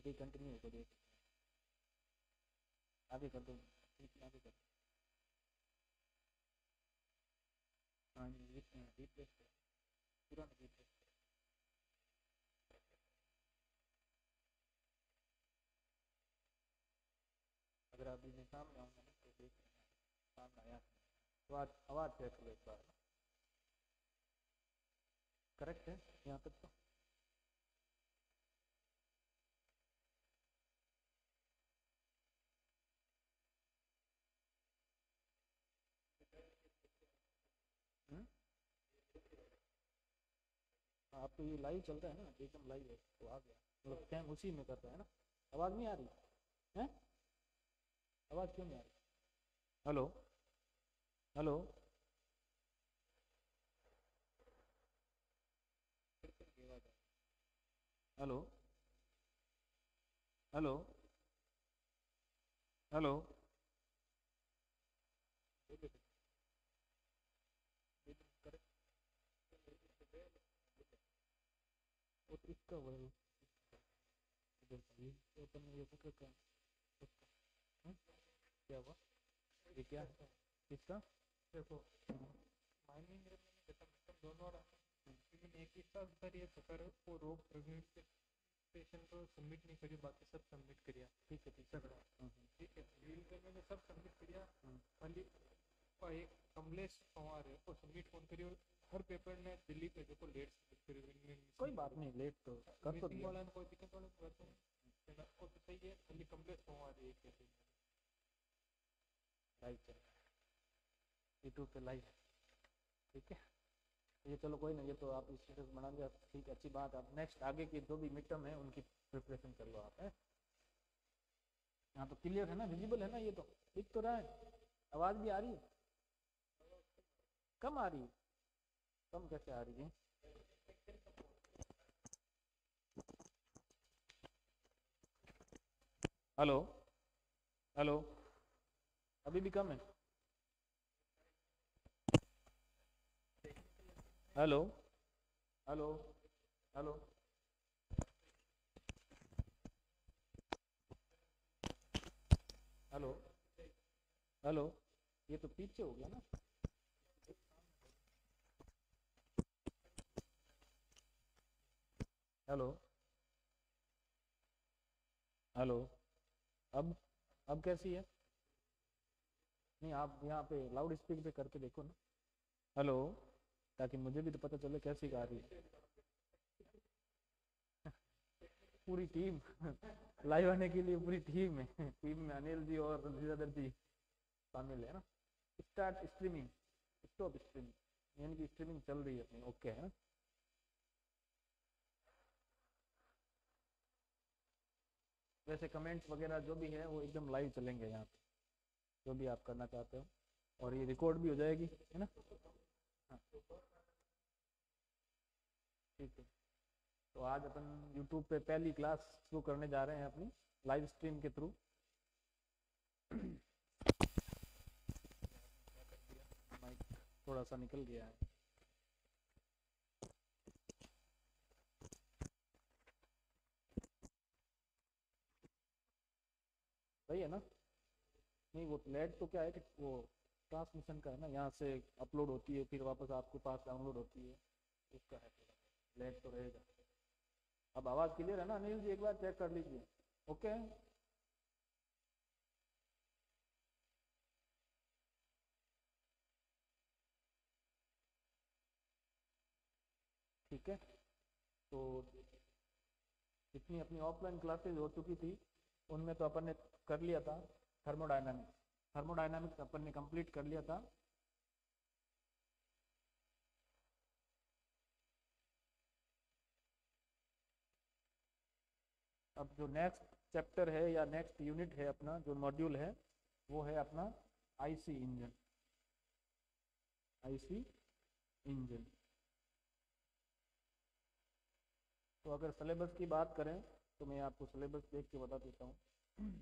आगे कंटिन्यू करिए, आगे कर दो, ठीक है आगे कर दो। हाँ ये रिप्लेस पूरा रिप्लेस। अगर आप इन्हें सामने आऊँगा ना तो देख लेना सामने आया, तो आवाज़ चेक करो एक बार, करेक्ट है यहाँ तक तो। हम्म? हाँ, अब तो ये लाइव चल रहा है ना, एकदम लाइव है तो आ गया, मतलब टाइम उसी में कर रहा है ना। आवाज़ नहीं आ रही है? आवाज़ क्यों नहीं आ रही? Hello hello. Hello hello hello. वो तो इसका वो ये अपन ये का हाँ? क्या हुआ? ये क्या है इसका? देखो माइनिंग में जैसा मतलब दोनों लेकिन एक ही साथ सर ये सर वो रोग प्रेजेंटेशन को सबमिट नहीं करी, बाकी सब सबमिट करिया। ठीक है ठीक है। सगड़ा ठीक है, डील पे मैंने सब सबमिट करिया। खाली एक कमलेश पवार है वो सबमिट फोन करियो, हर पेपर ने दिल्ली पे देखो लेट सबमिट करियो। कोई बात नहीं, लेट तो कर तो मिसिंग दिया। वाला कोई दिक्कत वाला बात नहीं है, वो तो सही है, खाली कमलेश पवार है एक है। लाइव चल रहा है यूट्यूब पे लाइव, ठीक है। ये चलो कोई नहीं, ये तो आप स्टेटस बना लिया, ठीक है अच्छी बात। आप नेक्स्ट आगे की जो भी मिड टर्म है उनकी प्रिपरेशन कर लो आप, है। यहाँ तो क्लियर है ना, विजिबल है ना, ये तो दिख तो रहा है। आवाज़ भी आ रही है? कम आ रही है? कम कैसे आ रही है? Hello hello. अभी भी कम है? Hello hello hello. Hello hello. ये तो पीछे हो गया ना। Hello hello. अब अब कैसी है? नहीं, आप यहाँ पे लाउड स्पीकर पे करके देखो ना। हेलो, ताकि मुझे भी तो पता चले कैसी गा रही है पूरी टीम लाइव आने के लिए पूरी टीम है, टीम में अनिल जी और रणजीत जी शामिल है ना। स्टार्ट स्ट्रीमिंग, स्टॉप स्ट्रीमिंग, यानी कि स्ट्रीमिंग चल रही है अपनी, ओके है ना। वैसे कमेंट्स वगैरह जो भी है वो एकदम लाइव चलेंगे यहाँ पे, जो भी आप करना चाहते हो, और ये रिकॉर्ड भी हो जाएगी, है ना। हाँ ठीक है। तो आज अपन यूट्यूब पे पहली क्लास शुरू करने जा रहे हैं अपनी लाइव स्ट्रीम के थ्रू। माइक थोड़ा सा निकल गया है, सही है ना। नहीं वो लेट तो क्या है कि वो ट्रांसमिशन का है ना, यहाँ से अपलोड होती है फिर वापस आपके पास डाउनलोड होती है, उसका है थोड़ा लेट तो रहेगा। अब आवाज़ क्लियर है ना अनिल जी? एक बार चेक कर लीजिए, ओके। ठीक है। तो जितनी अपनी ऑफलाइन क्लासेज हो चुकी थी उनमें तो अपन ने कर लिया था थर्मोडायनामिक्स, थर्मोडायनामिक्स अपन ने कंप्लीट कर लिया था। अब जो नेक्स्ट चैप्टर है या नेक्स्ट यूनिट है अपना जो मॉड्यूल है वो है अपना आईसी इंजन, आईसी इंजन। तो अगर सिलेबस की बात करें तो मैं आपको सिलेबस देख के बता देता हूँ।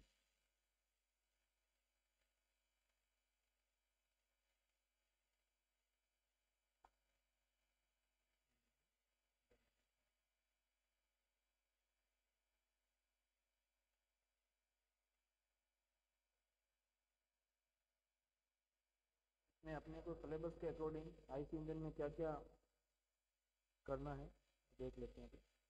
इसमें अपने को सिलेबस के अकॉर्डिंग आईसी इंजन में क्या क्या करना है देख लेते हैं।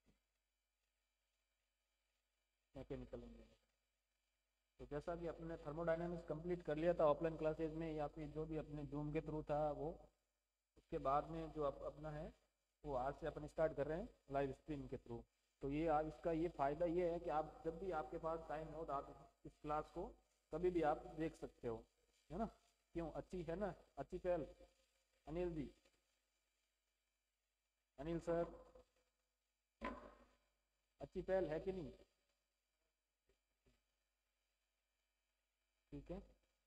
मैकेनिकल इंजन, तो जैसा कि अपने थर्मोडायनामिक्स कंप्लीट कर लिया था ऑफलाइन क्लासेज में या फिर जो भी अपने जूम के थ्रू था वो, उसके बाद में जो अपना है वो आज से अपन स्टार्ट कर रहे हैं लाइव स्ट्रीम के थ्रू। तो ये आज इसका ये फ़ायदा ये है कि आप जब भी आपके पास टाइम हो तो आप इस क्लास को कभी भी आप देख सकते हो, है ना। क्यों, अच्छी है ना, अच्छी पहल। अनिल जी, अनिल सर, अच्छी पहल है कि नहीं? ठीक है,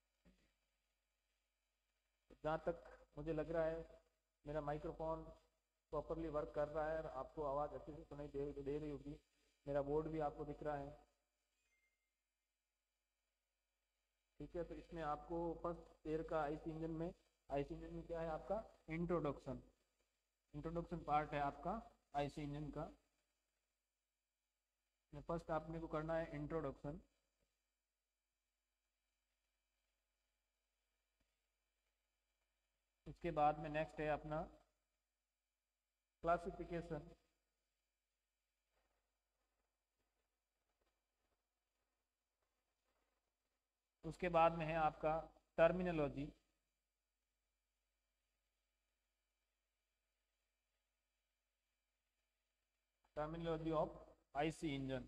जहाँ तक मुझे लग रहा है मेरा माइक्रोफोन प्रॉपरली वर्क कर रहा है और आपको आवाज़ अच्छे से सुनाई दे रही होगी। मेरा बोर्ड भी आपको दिख रहा है। ठीक है, तो इसमें आपको फर्स्ट ईयर का आईसी इंजन में, आईसी इंजन में क्या है आपका इंट्रोडक्शन, इंट्रोडक्शन पार्ट है आपका आईसी इंजन का। फर्स्ट आपने को करना है इंट्रोडक्शन। उसके बाद में नेक्स्ट है अपना क्लासिफिकेशन। उसके बाद में है आपका terminology. Terminology of IC engine,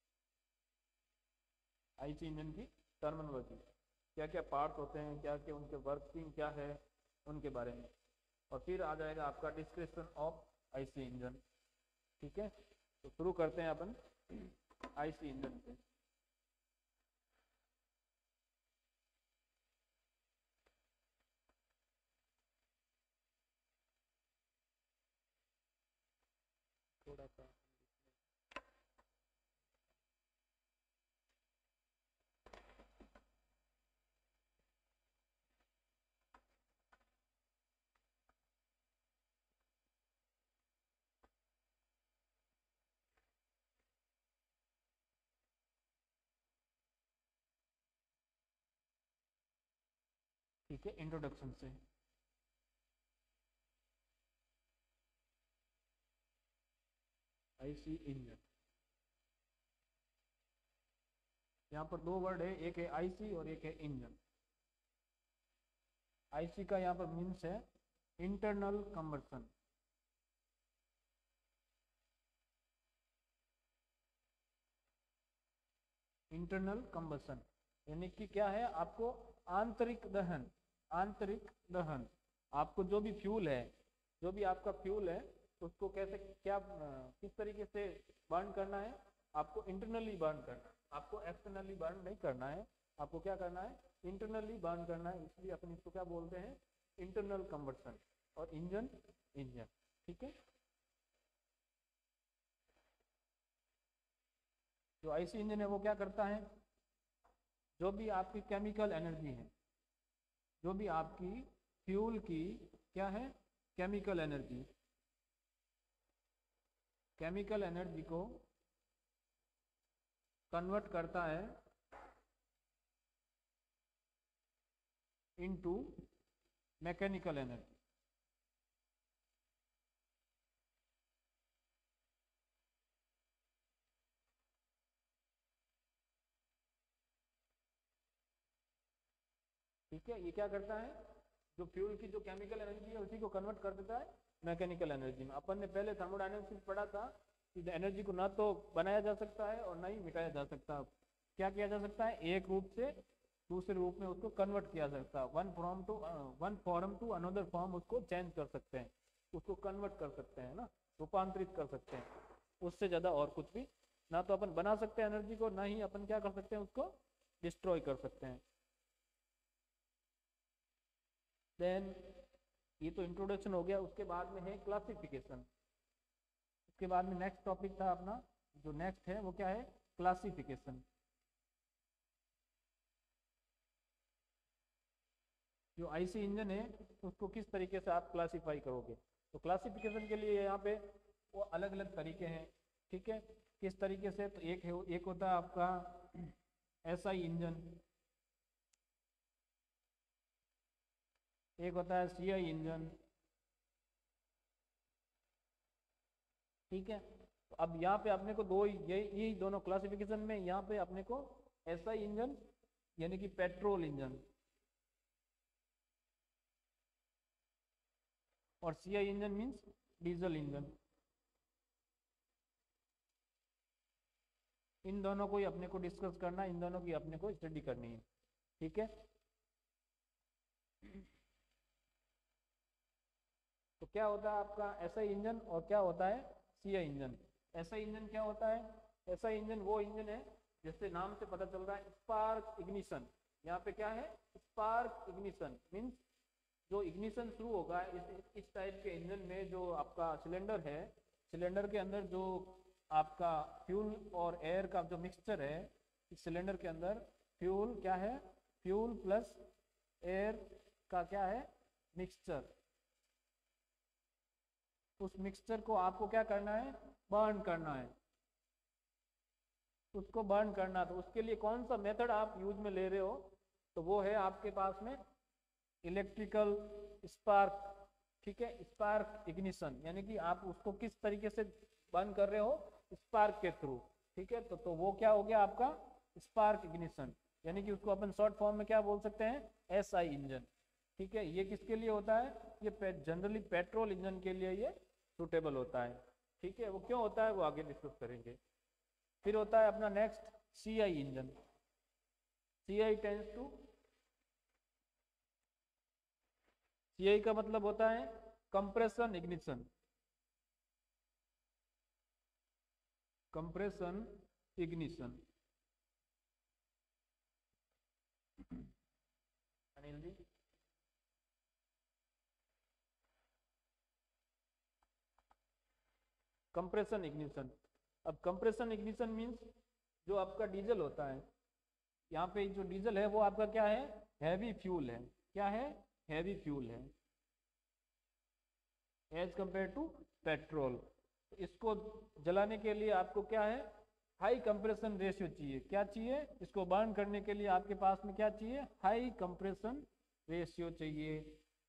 IC engine की टर्मिनोलॉजी, क्या क्या पार्ट्स होते हैं, क्या क्या उनके वर्किंग क्या है, उनके बारे में। और फिर आ जाएगा आपका डिस्क्रिप्शन ऑफ आईसी इंजन। ठीक है, तो शुरू करते हैं अपन आईसी इंजन से। थोड़ा सा ठीक है, इंट्रोडक्शन से आईसी इंजन। यहाँ पर दो वर्ड है, एक है आईसी और एक है इंजन। आईसी का यहाँ पर मीन्स है इंटरनल कंबशन। इंटरनल कंबशन यानी कि क्या है आपको आंतरिक दहन, आंतरिक दहन। आपको जो भी फ्यूल है, जो भी आपका फ्यूल है उसको कैसे क्या किस तरीके से बर्न करना है, आपको इंटरनली बर्न करना है, आपको एक्सटर्नली बर्न नहीं करना है, आपको क्या करना है इंटरनली बर्न करना है। इसलिए अपन इसको क्या बोलते हैं इंटरनल कंबशन। और इंजन, इंजन। ठीक है, जो आईसी इंजन है वो क्या करता है, जो भी आपकी केमिकल एनर्जी है, जो भी आपकी फ्यूल की क्या है केमिकल एनर्जी, केमिकल एनर्जी को कन्वर्ट करता है इनटू मैकेनिकल एनर्जी। ठीक है, ये क्या करता है जो फ्यूल की जो केमिकल एनर्जी है उसी को कन्वर्ट कर देता है मैकेनिकल एनर्जी में। अपन ने पहले थर्मोडायनेमिक्स में पढ़ा था कि एनर्जी को ना तो बनाया जा सकता है और ना ही मिटाया जा सकता। क्या किया जा सकता है, एक रूप से दूसरे रूप में उसको कन्वर्ट किया जा सकता है। One form to another form उसको चेंज कर सकते हैं, उसको कन्वर्ट कर सकते हैं ना, रूपांतरित कर सकते हैं। उससे ज़्यादा और कुछ भी ना तो अपन बना सकते हैं एनर्जी को, ना ही अपन क्या कर सकते हैं उसको डिस्ट्रॉय कर सकते हैं। देन ये तो इंट्रोडक्शन हो गया। उसके बाद में है क्लासिफिकेशन। उसके बाद में नेक्स्ट टॉपिक था अपना, जो नेक्स्ट है वो क्या है क्लासिफिकेशन। जो आईसी इंजन है उसको किस तरीके से आप क्लासिफाई करोगे। तो क्लासिफिकेशन के लिए यहाँ पे वो अलग अलग तरीके हैं। ठीक है, किस तरीके से, तो एक होता है आपका एसआई इंजन, एक होता है सीआई इंजन, ठीक है। तो अब यहाँ पे अपने को दो यही दोनों क्लासिफिकेशन में यहाँ पे अपने को एसआई इंजन यानी कि पेट्रोल इंजन और CI engine means diesel engine, इन दोनों को ही अपने को डिस्कस करना है, इन दोनों की अपने को स्टडी करनी है, ठीक है। तो क्या होता है आपका एसआई इंजन और क्या होता है सीआई इंजन। एसआई इंजन क्या होता है, एसआई इंजन वो इंजन है जैसे नाम से पता चल रहा है स्पार्क इग्निशन, यहाँ पे क्या है स्पार्क इग्निशन मीन्स जो इग्निशन शुरू होगा इस टाइप के इंजन में, जो आपका सिलेंडर है, सिलेंडर के अंदर जो आपका फ्यूल और एयर का जो मिक्सचर है, इस सिलेंडर के अंदर फ्यूल क्या है, फ्यूल प्लस एयर का क्या है मिक्सचर, उस मिक्सचर को आपको क्या करना है बर्न करना है, उसको बर्न करना। तो उसके लिए कौन सा मेथड आप यूज में ले रहे हो, तो वो है आपके पास में इलेक्ट्रिकल स्पार्क, ठीक है, स्पार्क इग्निशन, यानी कि आप उसको किस तरीके से बर्न कर रहे हो स्पार्क के थ्रू, ठीक है। तो वो क्या हो गया आपका स्पार्क इग्निशन, यानी कि उसको अपन शॉर्ट फॉर्म में क्या बोल सकते हैं एसआई इंजन, ठीक है। ये किसके लिए होता है, ये जनरली पेट्रोल इंजन के लिए ये सुटेबल होता है, ठीक है। वो क्यों होता है वो आगे डिस्कस करेंगे। फिर होता है अपना next CI engine, CI tends to, CI का मतलब होता है compression ignition, compression ignition. Anil ji compression ignition, अब कंप्रेशन इग्निशन मींस जो आपका डीजल होता है, यहाँ पे जो डीजल है वो आपका क्या है हैवी फ्यूल है, क्या है हैवी फ्यूल है एज कंपेयर टू पेट्रोल। तो इसको जलाने के लिए आपको क्या है हाई कंप्रेशन रेशियो चाहिए, क्या चाहिए इसको बर्न करने के लिए आपके पास में क्या चाहिए हाई कंप्रेशन रेशियो चाहिए,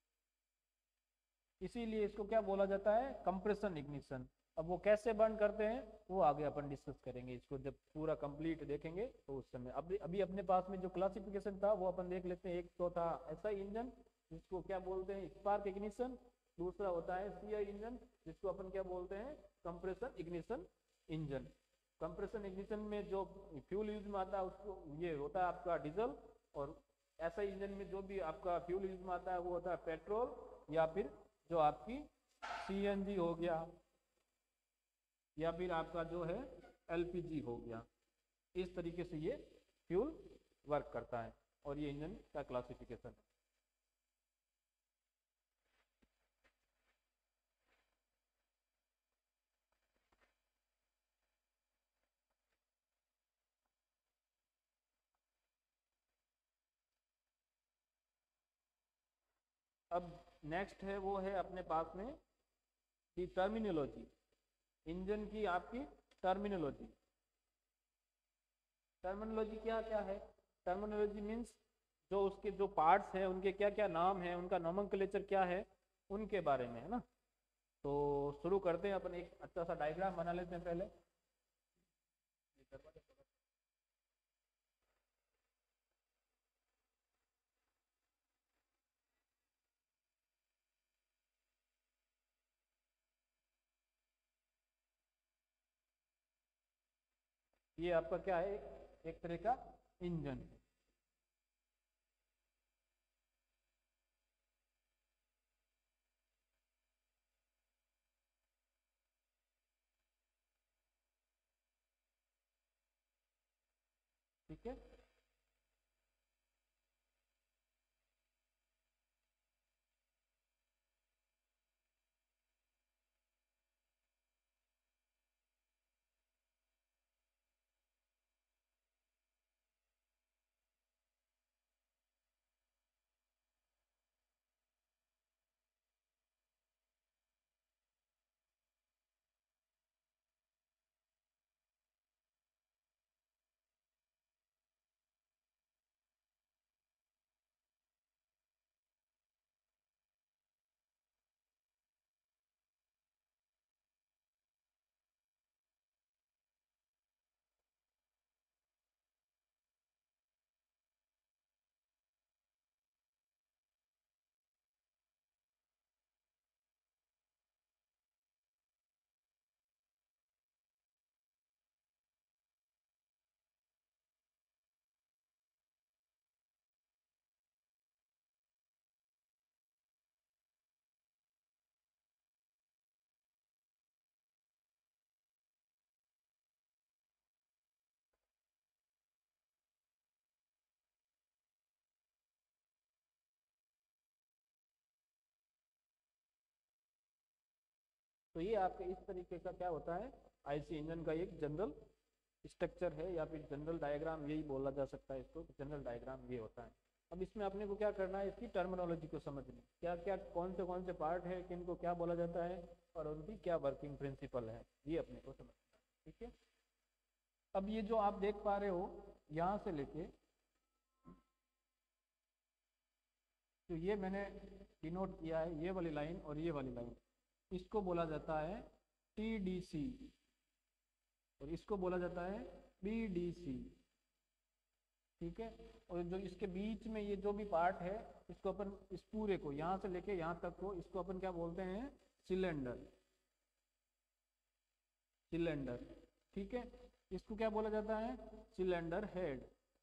इसीलिए इसको क्या बोला जाता है कंप्रेशन इग्निशन। अब वो कैसे बर्न करते हैं वो आगे अपन डिस्कस करेंगे, इसको जब पूरा कंप्लीट देखेंगे तो उस समय। अभी अभी अपने पास में जो क्लासिफिकेशन था वो अपन देख लेते हैं। एक तो था एसआई इंजन जिसको क्या बोलते हैं स्पार्क इग्निशन, दूसरा होता है सीआई इंजन जिसको अपन क्या बोलते हैं compression ignition engine. Compression ignition में जो फ्यूल यूज में आता है उसको ये होता है आपका डीजल, और एसआई इंजन में जो भी आपका फ्यूल यूज में आता है वो होता है पेट्रोल या फिर जो आपकी सीएनजी हो गया या फिर आपका जो है एलपीजी हो गया। इस तरीके से ये फ्यूल वर्क करता है और ये इंजन का क्लासिफिकेशन है। अब नेक्स्ट है वो है अपने पास में की टर्मिनोलॉजी, इंजन की आपकी टर्मिनोलॉजी। टर्मिनोलॉजी क्या क्या है, टर्मिनोलॉजी मीन्स जो उसके जो पार्ट्स हैं उनके क्या क्या नाम है, उनका नोमेनक्लेचर क्या है, उनके बारे में है ना। तो शुरू करते हैं अपन, एक अच्छा सा डायग्राम बना लेते हैं पहले। ये आपका क्या है एक तरह का इंजन, ठीक है। तो ये आपके इस तरीके का क्या होता है, आईसी इंजन का एक जनरल स्ट्रक्चर है, या फिर जनरल डायग्राम यही बोला जा सकता है इसको, जनरल डायग्राम ये होता है। अब इसमें अपने को क्या करना है, इसकी टर्मिनोलॉजी को समझनी, क्या क्या कौन से पार्ट है, किन को क्या बोला जाता है और उनकी क्या वर्किंग प्रिंसिपल है, ये अपने को समझना है। ठीक है, अब ये जो आप देख पा रहे हो यहाँ से लेके, तो ये मैंने डिनोट किया है, ये वाली लाइन और ये वाली लाइन, इसको बोला जाता है TDC और इसको बोला जाता है BDC। ठीक है, और जो इसके बीच में ये जो भी पार्ट है, इसको अपन, इस पूरे को यहाँ से लेके यहाँ तक को, इसको अपन क्या बोलते हैं, सिलेंडर। सिलेंडर, ठीक है, इसको क्या बोला जाता है, सिलेंडर हेड।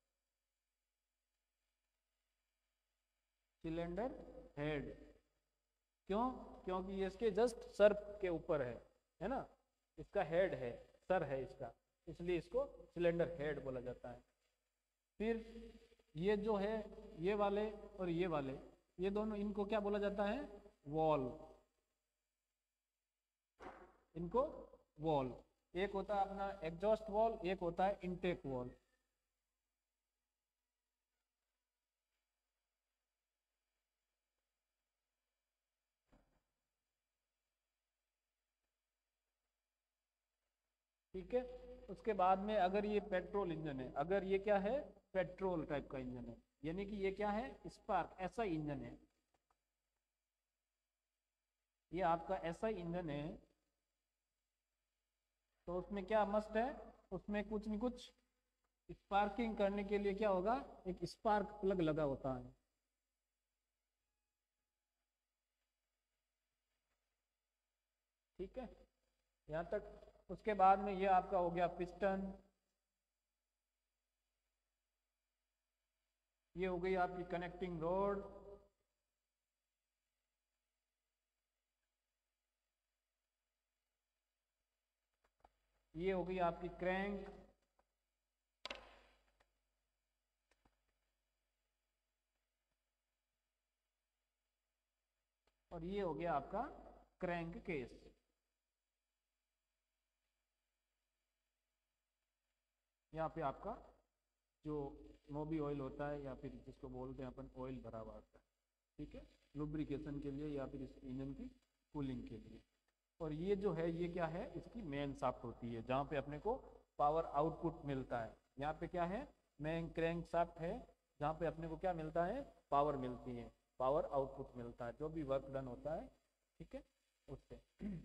सिलेंडर हेड क्यों, क्योंकि ये इसके जस्ट सर के ऊपर है ना, इसका हेड है, सर है इसका, इसलिए इसको सिलेंडर हेड बोला जाता है। फिर ये जो है, ये वाले और ये वाले, ये दोनों, इनको क्या बोला जाता है, वॉल। इनको वॉल, एक होता है अपना एग्जॉस्ट वॉल, एक होता है इनटेक वॉल। ठीक है, उसके बाद में अगर ये पेट्रोल इंजन है, अगर ये क्या है, पेट्रोल टाइप का इंजन है, यानी कि ये क्या है, स्पार्क, ऐसा इंजन है, ये आपका ऐसा इंजन है, तो उसमें क्या मस्ट है, उसमें कुछ न कुछ स्पार्किंग करने के लिए क्या होगा, एक स्पार्क प्लग लगा होता है। ठीक है, यहाँ तक। उसके बाद में ये आपका हो गया पिस्टन, ये हो गई आपकी कनेक्टिंग रोड, ये हो गई आपकी क्रैंक, और ये हो गया आपका क्रैंक केस। यहाँ पे आपका जो मोबी ऑयल होता है, या फिर जिसको बोलते हैं अपन ऑयल भरा हुआ होता है, ठीक है, लुब्रिकेशन के लिए या फिर इस इंजन की कूलिंग के लिए। और ये जो है, ये क्या है, इसकी मेन शाफ्ट होती है, जहाँ पे अपने को पावर आउटपुट मिलता है। यहाँ पे क्या है, मेन क्रैंक शाफ्ट है, जहाँ पे अपने को क्या मिलता है, पावर मिलती है, पावर आउटपुट मिलता है, जो भी वर्क डन होता है, ठीक है, उससे।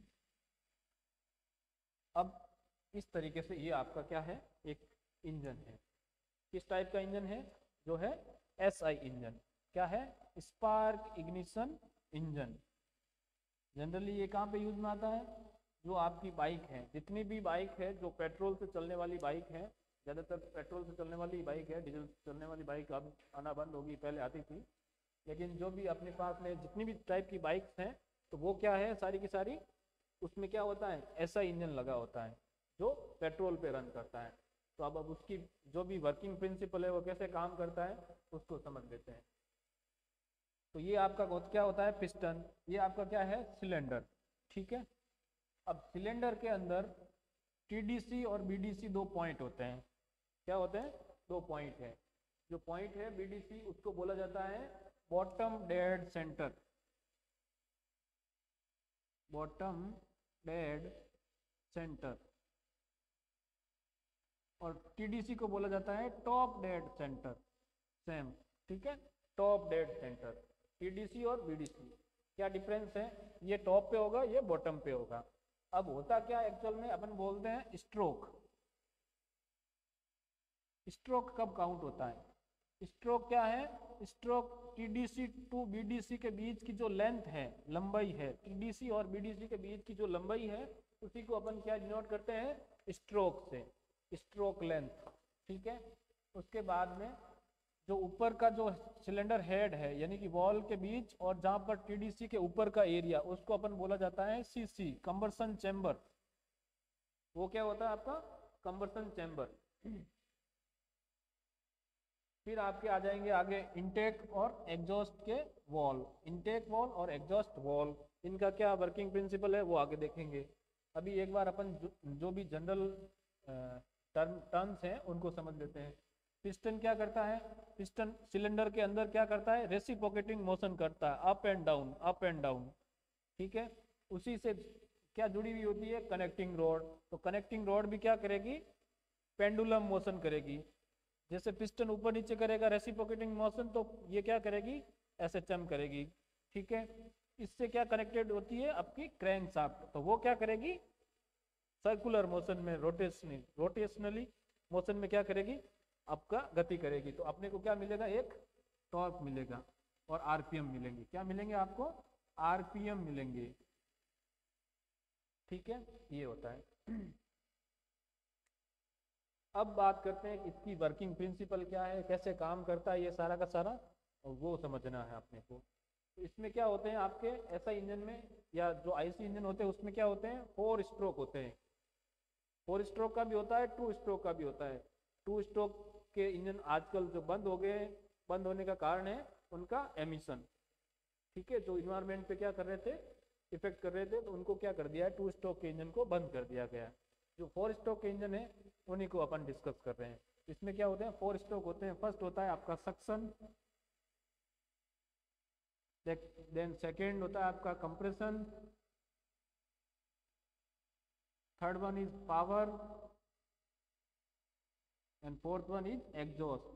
अब इस तरीके से ये आपका क्या है, एक इंजन है। किस टाइप का इंजन है, जो है SI इंजन। क्या है, स्पार्क इग्निशन इंजन। जनरली ये कहाँ पे यूज में आता है, जो आपकी बाइक है, जितनी भी बाइक है जो पेट्रोल से चलने वाली बाइक है, ज़्यादातर पेट्रोल से चलने वाली बाइक है, डीजल से चलने वाली बाइक अब आना बंद होगी, पहले आती थी, लेकिन जो भी अपने पास में जितनी भी टाइप की बाइक्स हैं, तो वो क्या है, सारी की सारी, उसमें क्या होता है, ऐसा इंजन लगा होता है जो पेट्रोल पे रन करता है। तो अब उसकी जो भी वर्किंग प्रिंसिपल है, वो कैसे काम करता है, उसको समझ लेते हैं। तो ये आपका क्या होता है, पिस्टन, ये आपका क्या है, सिलेंडर। ठीक है, अब सिलेंडर के अंदर TDC और BDC दो पॉइंट होते हैं। क्या होते हैं, दो पॉइंट है। जो पॉइंट है BDC, उसको बोला जाता है bottom dead centre. Bottom dead centre. और TDC को बोला जाता है टॉप डेड सेंटर। सेम, ठीक है, टॉप डेड सेंटर। TDC और BDC क्या डिफरेंस है, ये टॉप पे होगा, ये बॉटम पे होगा। अब होता क्या एक्चुअल में, अपन बोलते हैं स्ट्रोक। स्ट्रोक कब काउंट होता है, स्ट्रोक क्या है, स्ट्रोक TDC टू BDC के बीच की जो लेंथ है, लंबाई है, TDC और BDC के बीच की जो लंबाई है, उसी को अपन क्या डिनोट करते हैं, स्ट्रोक से, स्ट्रोक लेंथ। ठीक है, उसके बाद में जो ऊपर का जो सिलेंडर हेड है, यानी कि वॉल के बीच और जहां पर TDC के ऊपर का एरिया, उसको अपन बोला जाता है CC, कंबर्सन चैम्बर। वो क्या होता है आपका, कंबर्सन चैम्बर। फिर आपके आ जाएंगे आगे इनटेक और एग्जॉस्ट के वॉल, इनटेक वॉल और एग्जॉस्ट वॉल। इनका क्या वर्किंग प्रिंसिपल है वो आगे देखेंगे। अभी एक बार अपन जो भी जनरल टर्म्स हैं उनको समझ लेते हैं। पिस्टन क्या करता है, पिस्टन सिलेंडर के अंदर क्या करता है, रेसिप्रोकेटिंग मोशन करता है, up and down up and down, ठीक है। उसी से क्या जुड़ी हुई होती है, कनेक्टिंग रॉड। तो कनेक्टिंग रॉड भी क्या करेगी, पेंडुलम मोशन करेगी। जैसे पिस्टन ऊपर नीचे करेगा रेसिप्रोकेटिंग मोशन, तो ये क्या करेगी, एसएचएम करेगी, ठीक है। इससे क्या कनेक्टेड होती है आपकी क्रैंक शाफ्ट, तो वो क्या करेगी, सर्कुलर मोशन में रोटेशनली मोशन में क्या करेगी, आपका गति करेगी। तो अपने को क्या मिलेगा, एक टॉर्क मिलेगा और आरपीएम मिलेंगे। क्या मिलेंगे आपको, आरपीएम मिलेंगे, ठीक है। ये होता है। अब बात करते हैं कि इसकी वर्किंग प्रिंसिपल क्या है, कैसे काम करता है ये सारा का सारा, और वो समझना है अपने को। तो इसमें क्या होते हैं आपके ऐसा इंजन में, या जो आईसी इंजन होते हैं उसमें क्या होते हैं, 4 स्ट्रोक होते हैं। 4 स्ट्रोक का भी होता है, 2 स्ट्रोक का भी होता है। 2 स्ट्रोक के इंजन आजकल जो बंद हो गए, बंद होने का कारण है उनका एमिशन, ठीक है। जो इन्वायरमेंट पे क्या कर रहे थे, इफेक्ट कर रहे थे, तो उनको क्या कर दिया है, 2 स्ट्रोक के इंजन को बंद कर दिया गया। जो 4 स्ट्रोक के इंजन है उन्हीं को अपन डिस्कस कर रहे हैं। इसमें क्या होते हैं, 4 स्ट्रोक होते हैं। फर्स्ट होता है आपका सक्शन, देन सेकेंड होता है आपका compression, third one is power, and fourth one is exhaust,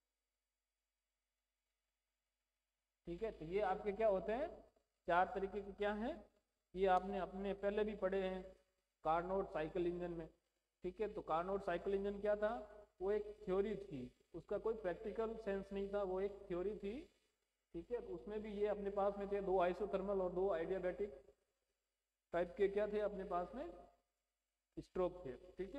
ठीक है। तो ये आपके क्या होते हैं, 4 तरीके के क्या हैं, ये आपने अपने पहले भी पढ़े हैं कार्नोट साइकिल इंजन में, ठीक है। तो कार्नोट साइकिल इंजन क्या था, वो एक थ्योरी थी, उसका कोई प्रैक्टिकल सेंस नहीं था, वो एक थ्योरी थी, ठीक है। तो उसमें भी ये अपने पास में थे 2 आइसोथर्मल और 2 आइडियाबैटिक टाइप के क्या थे अपने पास में, स्ट्रोक थे, ठीक है।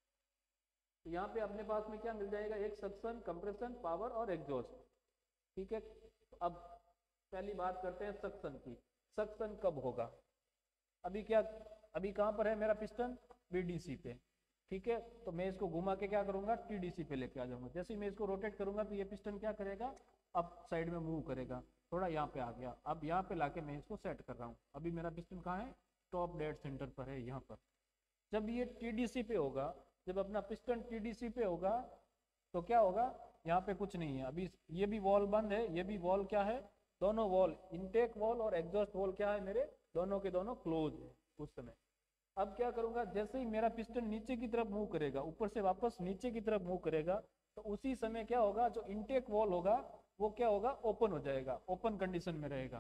तो यहाँ पे अपने पास में क्या मिल जाएगा, एक सक्शन, कंप्रेशन, पावर और एग्जॉस्ट, ठीक है। तो अब पहली बात करते हैं सक्शन की। सक्शन कब होगा, अभी क्या, अभी कहाँ पर है मेरा पिस्टन, बीडीसी पे, ठीक है। तो मैं इसको घुमा के क्या करूंगा, टीडीसी पे लेके आ जाऊंगा। जैसे ही मैं इसको रोटेट करूंगा तो ये पिस्टन क्या करेगा, अप साइड में मूव करेगा, थोड़ा यहाँ पे आ गया। अब यहाँ पे लाके मैं इसको सेट कर रहा हूँ। अभी मेरा पिस्टन कहाँ है, टॉप डेड सेंटर पर है, यहाँ पर। जब ये टीडीसी पे होगा, जब अपना पिस्टन टीडीसी पे होगा, तो क्या होगा, यहाँ पे कुछ नहीं है। अभी ये भी वॉल बंद है, ये भी वॉल क्या है, दोनों वॉल, इनटेक वॉल और एग्जॉस्ट वॉल क्या है मेरे, दोनों के दोनों क्लोज है उस समय। अब क्या करूंगा, जैसे ही मेरा पिस्टन नीचे की तरफ मूव करेगा, ऊपर से वापस नीचे की तरफ मूव करेगा, तो उसी समय क्या होगा, जो इनटेक वॉल होगा वो क्या होगा, ओपन हो जाएगा, ओपन कंडीशन में रहेगा।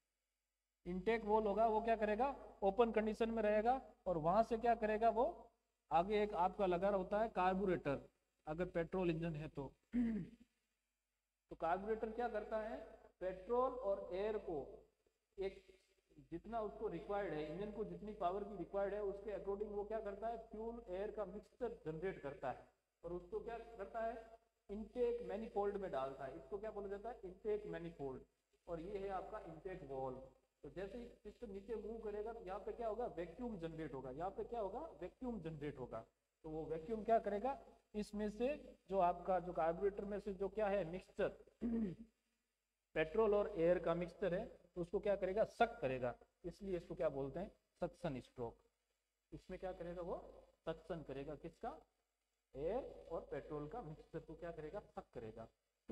इनटेक वॉल होगा वो क्या करेगा, ओपन कंडीशन में रहेगा, और वहां से क्या करेगा, वो आगे एक आपका लगा होता है कार्बोरेटर, अगर पेट्रोल इंजन है तो तो कार्बोरेटर क्या करता है, पेट्रोल और एयर को एक जितना उसको रिक्वायर्ड है, इंजन को जितनी पावर की रिक्वायर्ड है उसके अकॉर्डिंग वो क्या करता है, फ्यूल एयर का मिक्सचर जनरेट करता है, और उसको क्या करता है, इनटेक मैनिफोल्ड में डालता है। इसको क्या बोला जाता है, इनटेक मैनिफोल्ड, और ये है आपका इनटेक वॉल्व। तो जैसे ही सिस्टम नीचे मूव करेगा तो यहाँ पे क्या होगा, वैक्यूम जनरेट होगा, यहाँ पे क्या होगा, वैक्यूम जनरेट होगा। तो वो वैक्यूम क्या करेगा, इसमें से जो आपका जो कार्बोरेटर में से जो क्या है मिक्सचर पेट्रोल और एयर का मिक्सचर है, तो उसको क्या करेगा, सक करेगा। इसलिए इसको क्या बोलते हैं, सक्शन स्ट्रोक। इसमें क्या करेगा, वो सक्शन करेगा, किसका, एयर और पेट्रोल का मिक्सचर को क्या करेगा, सक करेगा।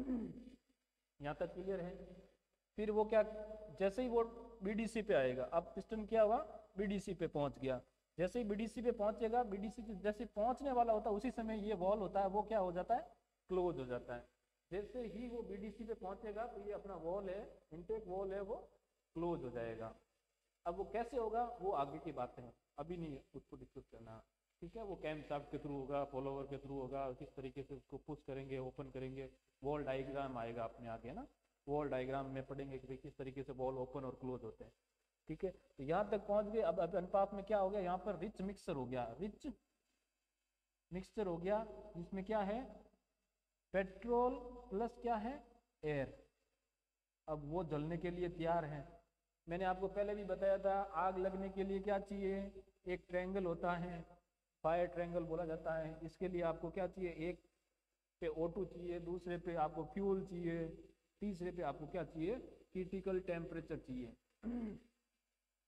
यहाँ तक क्लियर है। फिर वो क्या, जैसे ही वो बीडीसी पे आएगा, अब पिस्टन क्या हुआ, बीडीसी पे पहुंच गया। जैसे ही बीडीसी पे पहुंचेगा, बीडीसी जैसे पहुंचने वाला होता है उसी समय ये वॉल होता है वो क्या हो जाता है, क्लोज हो जाता है। जैसे ही वो बीडीसी पे पहुंचेगा तो ये अपना वॉल है, इनटेक वॉल है, वो क्लोज हो जाएगा। अब वो कैसे होगा वो आगे की बातें हैं, अभी नहीं उसको डिस्कस करना, ठीक है। वो कैम शाफ्ट के थ्रू होगा, फॉलोवर के थ्रू होगा, किस तरीके से उसको पुश करेंगे, ओपन करेंगे, वॉल डायग्राम आएगा अपने आगे ना, वॉल डायग्राम में पढ़ेंगे कि किस तरीके से वॉल ओपन और क्लोज होते हैं, ठीक है। तो यहाँ तक पहुंच गए। अब अनुपात में क्या हो गया, यहाँ पर रिच मिक्सर हो गया, रिच मिक्सचर हो गया, जिसमें क्या है, पेट्रोल प्लस क्या है, एयर। अब वो जलने के लिए तैयार है। मैंने आपको पहले भी बताया था, आग लगने के लिए क्या चाहिए, एक ट्रायंगल होता है, फायर ट्रायंगल बोला जाता है। इसके लिए आपको क्या चाहिए, एक पे O2 चाहिए, दूसरे पे आपको फ्यूल चाहिए, तीसरे पे आपको क्या चाहिए, क्रिटिकल टेम्परेचर चाहिए।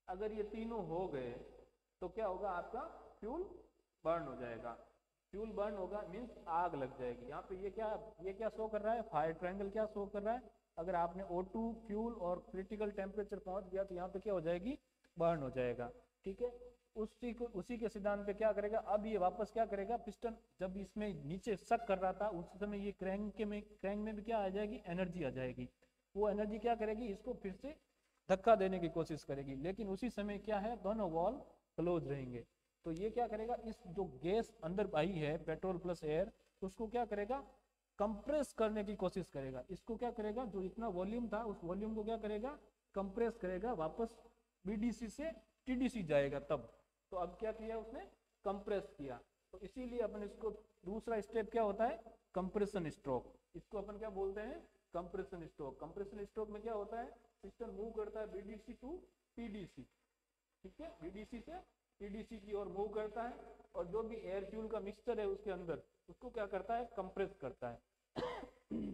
अगर ये तीनों हो गए तो क्या होगा, आपका फ्यूल बर्न हो जाएगा। फ्यूल बर्न होगा मीन्स आग लग जाएगी। यहाँ पे ये क्या शो कर रहा है, फायर ट्रायंगल क्या शो कर रहा है। अगर आपने O2 फ्यूल और क्रिटिकल टेम्परेचर पहुंच गया तो यहाँ पे क्या हो जाएगी, बर्न हो जाएगा। ठीक है, उसी के सिद्धांत पे क्या करेगा, अब ये वापस क्या करेगा, पिस्टन जब इसमें नीचे सक कर रहा था उस समय ये क्रैंक में भी क्या आ जाएगी, एनर्जी आ जाएगी। वो एनर्जी क्या करेगी, इसको फिर से धक्का देने की कोशिश करेगी, लेकिन उसी समय क्या है, दोनों वॉल्व क्लोज रहेंगे। तो ये क्या करेगा, इस जो गैस अंदर आई है पेट्रोल प्लस एयर, उसको क्या करेगा, कंप्रेस करने की कोशिश करेगा। इसको क्या करेगा, जो इतना वॉल्यूम था उस वॉल्यूम को क्या करेगा, कंप्रेस करेगा, वापस बीडीसी से टीडीसी जाएगा तब। तो अब क्या किया उसने, कंप्रेस किया। तो इसीलिए अपन इसको दूसरा स्टेप क्या होता है, कंप्रेशन स्ट्रोक। इसको अपन क्या बोलते हैं, कंप्रेशन स्ट्रोक। कंप्रेशन स्ट्रोक में क्या होता है, पिस्टन मूव करता है बीडीसी टू टीडीसी। ठीक है, बीडीसी से टीडीसी की ओर मूव करता है, और जो भी एयर फ्यूल का मिक्सचर है उसके अंदर उसको क्या करता है, कंप्रेस करता है।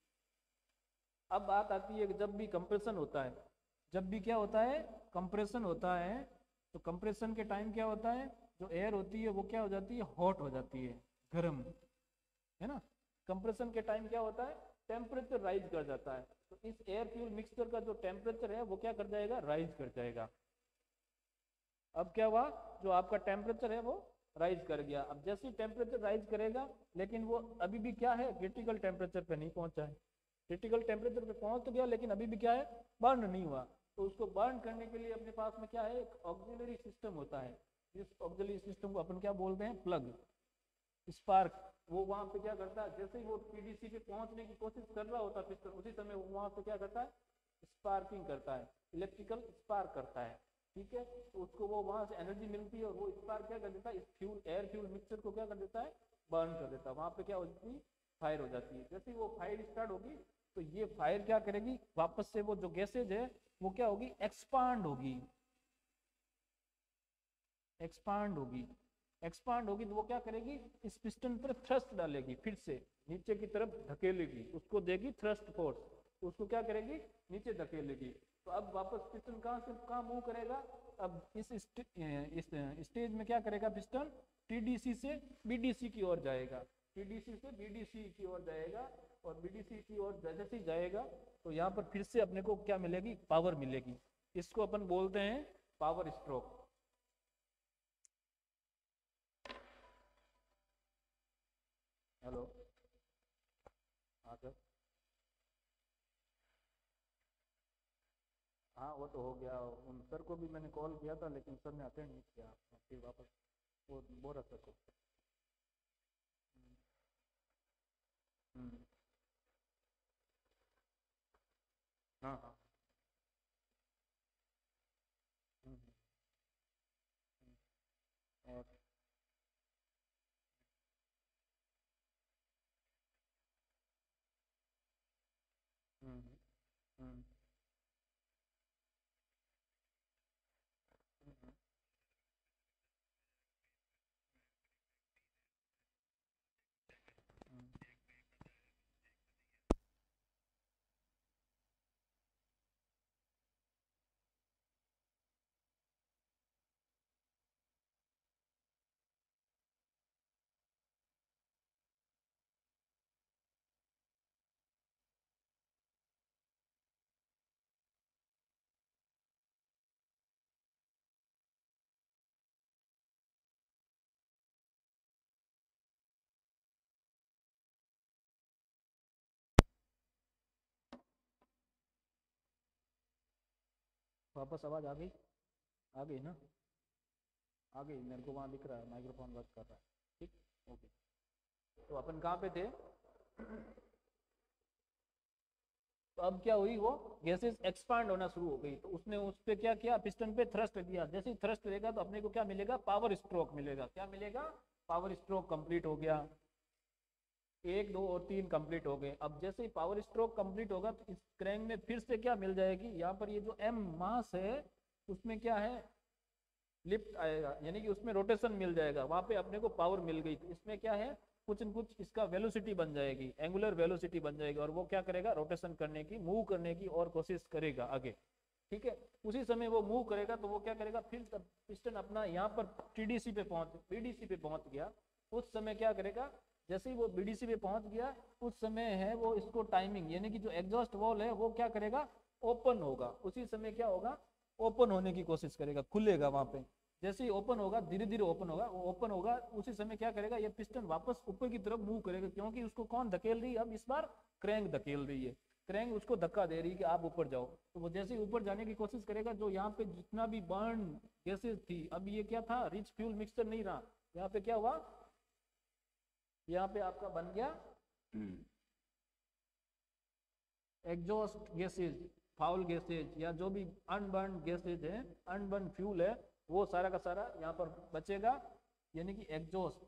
अब बात आती है कि जब भी कंप्रेशन होता है, जब भी क्या होता है, कंप्रेशन होता है, तो कंप्रेशन के टाइम क्या होता है, जो एयर होती है वो क्या हो जाती है, हॉट हो जाती है, गर्म, है ना। कंप्रेशन के टाइम क्या होता है, टेम्परेचर राइज कर जाता है। तो इस एयर फ्यूल मिक्सचर का जो टेम्परेचर है वो क्या कर जाएगा, राइज कर जाएगा। अब क्या हुआ, जो आपका टेम्परेचर है वो राइज कर गया। अब जैसे ही टेम्परेचर राइज करेगा, लेकिन वो अभी भी क्या है, क्रिटिकल टेम्परेचर पे नहीं पहुंचा है। क्रिटिकल टेम्परेचर पे पहुंच तो गया, लेकिन अभी भी क्या है, बर्न नहीं हुआ। तो उसको बर्न करने के लिए अपने पास में क्या है, एक ऑक्सिलरी सिस्टम होता है। इस ऑक्सिलरी सिस्टम को अपन क्या बोलते हैं, प्लग, स्पार्क। वो वहां पे क्या करता है, जैसे ही वो पीडीसी पे पहुंचने की कोशिश कर रहा होता है पिस्टन, उसी समय वो वहां पे क्या करता है, स्पार्किंग करता है, इलेक्ट्रिकल स्पार्क करता है। ठीक है, तो उसको वो वहां से एनर्जी मिलती है, और वो स्पार्क क्या कर देता है, इस फ्यूल एयर फ्यूल मिक्सचर को क्या कर देता है, बर्न कर देता है। वहां पे क्या हो जाती है, फायर हो जाती है। जैसे ही वो फायर स्टार्ट होगी, तो ये फायर क्या करेगी, वापस से वो जो गैसेज है वो क्या होगी, एक्सपांड होगी, एक्सपांड होगी। एक्सपांड होगी तो वो क्या करेगी, इस पिस्टन पर थ्रस्ट डालेगी, फिर से नीचे की तरफ धकेलेगी, उसको देगी थ्रस्ट फोर्स, उसको क्या करेगी, नीचे धकेलेगी। तो अब वापस पिस्टन कहाँ से कहाँ मूव करेगा, अब इस स्टेज में क्या करेगा, पिस्टन टीडीसी से बीडीसी की ओर जाएगा, टीडीसी से बीडीसी की ओर जाएगा, और बीडीसी की ओर जैसे ही जाएगा तो यहाँ पर फिर से अपने को क्या मिलेगी, पावर मिलेगी। इसको अपन बोलते हैं पावर स्ट्रोक। हेलो, हाँ सर, हाँ वो तो हो गया। उन सर को भी मैंने कॉल किया था, लेकिन सर ने अटेंड नहीं किया, फिर वापस वो बोरा सर को। हम्म, हाँ हाँ, हम्म, और हम्म, हम्म, हम्म, हम्म। वापस आवाज आ गई ना, आ गई, मेरे को वहाँ दिख रहा है माइक्रोफोन वर्क कर रहा है। ठीक, ओके। तो अपन कहाँ पे थे, तो अब क्या हुई, वो गैसेस एक्सपांड होना शुरू हो गई, तो उसने उस पे क्या किया, पिस्टन पे थ्रस्ट दिया। जैसे ही थ्रस्ट देगा तो अपने को क्या मिलेगा, पावर स्ट्रोक मिलेगा। क्या मिलेगा, पावर स्ट्रोक कंप्लीट हो गया। एक, दो और तीन कंप्लीट हो गए। अब जैसे ही पावर स्ट्रोक कंप्लीट होगा तो इस क्रैंक में फिर से क्या मिल जाएगी, यहाँ पर ये जो एम मास है उसमें क्या है, लिफ्ट आएगा, यानी कि उसमें रोटेशन मिल जाएगा। वहां पे अपने को पावर मिल गई, तो इसमें क्या है, कुछ न कुछ इसका वेलोसिटी बन जाएगी, एंगुलर वेलोसिटी बन जाएगी, और वो क्या करेगा, रोटेशन करने की, मूव करने की और कोशिश करेगा आगे। ठीक है। उसी समय वो मूव करेगा तो वो क्या करेगा, फिर पिस्टन अपना यहाँ पर टीडीसी पे बीडीसी पे पहुंच गया, उस समय क्या करेगा, जैसे ही वो बीडीसी पे पहुंच गया उस समय है वो इसको टाइमिंग, यानी कि जो एग्जॉस्ट वॉल है वो क्या करेगा, ओपन होगा। उसी समय क्या होगा, ओपन होने की कोशिश करेगा, खुलेगा वहां पे। जैसे ही ओपन होगा, धीरे धीरे ओपन होगा, वो ओपन होगा, उसी समय क्या करेगा, ये पिस्टन वापस ऊपर की तरफ मूव करेगा, क्योंकि उसको कौन धकेल रही है, अब इस बार क्रैंक धकेल रही है, क्रैंक उसको धक्का दे रही है कि आप ऊपर जाओ। तो वो जैसे ही ऊपर जाने की कोशिश करेगा, जो यहाँ पे जितना भी बर्न गैसेज थी, अब ये क्या था, रिच फ्यूल मिक्सचर नहीं रहा, यहाँ पे क्या हुआ, यहाँ पे आपका बन गया एग्जॉस्ट गैसेज, फाउल गैसेज, या जो भी अनबर्न गैसेज है, अनबर्न फ्यूल है, वो सारा का सारा यहाँ पर बचेगा, यानी कि एग्जॉस्ट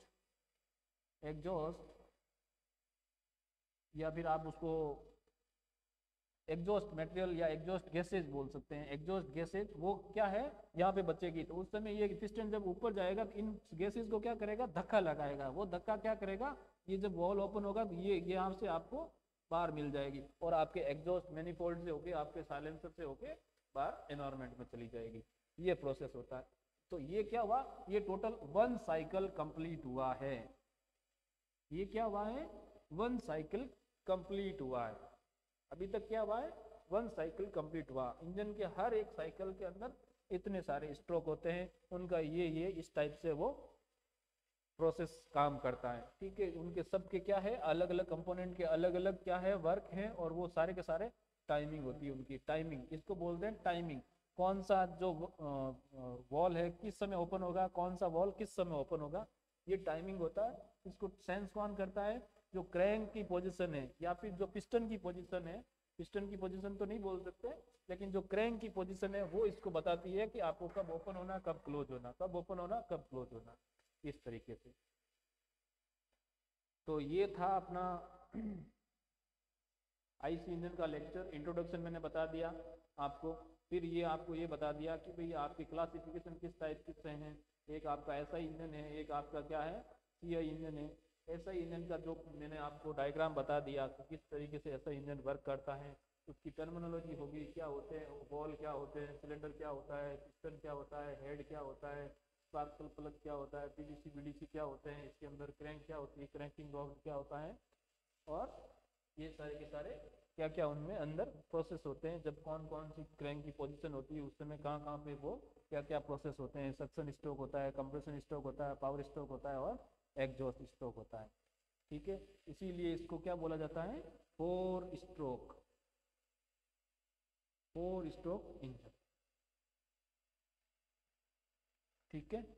या फिर आप उसको एग्जॉस्ट मटेरियल या एग्जॉस्ट गैसेज बोल सकते हैं। एग्जॉस्ट गैसेज वो क्या है, यहाँ पे बचेगी। तो उस समय ये पिस्टन जब ऊपर जाएगा तो इन गैसेज को क्या करेगा, धक्का लगाएगा। वो धक्का क्या करेगा, ये जब वॉल ओपन होगा तो ये यहाँ से आपको बाहर मिल जाएगी और आपके एग्जॉस्ट मैनिफोल्ड से होके, आपके साइलेंसर से होके बाहर एनवायरमेंट में चली जाएगी। ये प्रोसेस होता है। तो ये क्या हुआ, ये टोटल 1 साइकिल कंप्लीट हुआ है। ये क्या हुआ है, 1 साइकिल कंप्लीट हुआ है। अभी तक क्या हुआ है, 1 साइकिल कंप्लीट हुआ। इंजन के हर एक साइकिल के अंदर इतने सारे स्ट्रोक होते हैं, उनका ये इस टाइप से वो प्रोसेस काम करता है। ठीक है, उनके सबके क्या है, अलग अलग कंपोनेंट के अलग अलग क्या है, वर्क है, और वो सारे के सारे टाइमिंग होती है उनकी। टाइमिंग इसको बोलते हैं टाइमिंग। कौन सा जो वॉल है किस समय ओपन होगा, कौन सा वॉल किस समय ओपन होगा, ये टाइमिंग होता है। इसको सेंस कौन करता है, जो क्रैंक की पोजीशन है या फिर जो पिस्टन की पोजीशन है, पिस्टन की पोजीशन तो नहीं बोल सकते, लेकिन जो क्रैंक की पोजीशन है वो इसको बताती है कि आपको कब ओपन होना, कब क्लोज होना, कब ओपन होना, कब क्लोज होना, इस तरीके से। तो ये था अपना आईसी इंजन का लेक्चर। इंट्रोडक्शन मैंने बता दिया आपको। फिर ये आपको ये बता दिया कि भाई आपकी क्लासिफिकेशन किस टाइप से हैं। एक आपका ऐसा इंजन है, एक आपका क्या है, सीआई इंजन है। ऐसा इंजन का जो मैंने आपको डायग्राम बता दिया कि किस तरीके से ऐसा इंजन वर्क करता है, उसकी टर्मिनोलॉजी होगी, क्या होते हैं वॉल, क्या होते हैं सिलेंडर, क्या होता है पिस्टन, क्या होता है हेड, क्या होता है स्पार्कल प्लग, क्या होता है पीवीसी बीडीसी, क्या होते हैं इसके अंदर क्रैंक, क्या होती है क्रैंकिंग रॉड, क्या होता है, और ये सारे के सारे क्या क्या उनमें अंदर प्रोसेस होते हैं। जब कौन कौन सी क्रैंक की पोजीशन होती है उस समय कहाँ कहाँ पे वो क्या क्या प्रोसेस होते हैं। सक्शन स्ट्रोक होता है, कंप्रेशन स्ट्रोक होता है, पावर स्ट्रोक होता है, और एग्जॉस्ट स्ट्रोक होता है। ठीक है, इसीलिए इसको क्या बोला जाता है, 4 स्ट्रोक इंजन। ठीक है,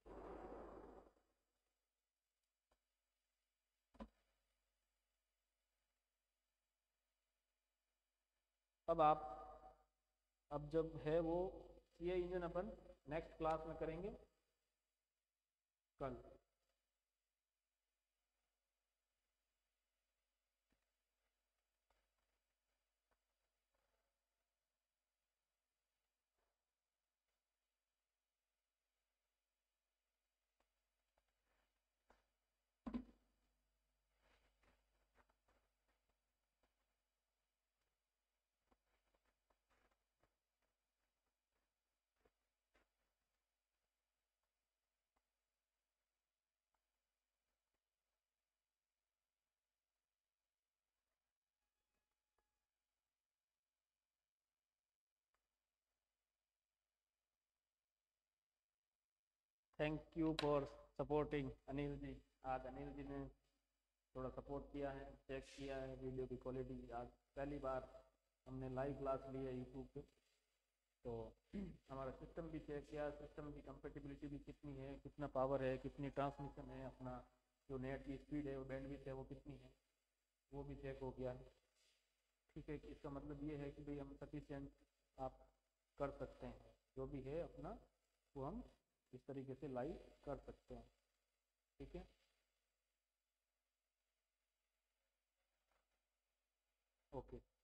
अब जब है वो ये इंजन अपन नेक्स्ट क्लास में करेंगे कल। Thank you for supporting Anil ji. आज अनिल जी ने थोड़ा सपोर्ट किया है, चेक किया है वीडियो की क्वालिटी। आज पहली बार हमने लाइव क्लास ली है यूट्यूब पे, तो हमारा सिस्टम भी चेक किया, सिस्टम की कंपेटिबिलिटी भी कितनी है, कितना पावर है, कितनी ट्रांसमिशन है, अपना जो नेट की स्पीड है, वो बैंडविड्थ है, वो कितनी है, वो भी चेक हो गया है। ठीक है, इसका मतलब ये है कि भाई हम सफिशिएंट आप कर सकते हैं, जो भी है अपना वो हम इस तरीके से लाइव कर सकते हैं। ठीक है, ओके।